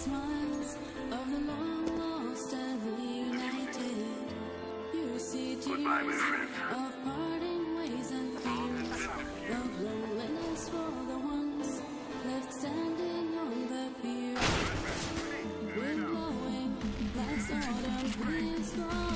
smiles of the long lost and reunited. You see tears of parting ways and fears of loneliness for the ones left standing on the pier. Wind blowing last autumn breeze.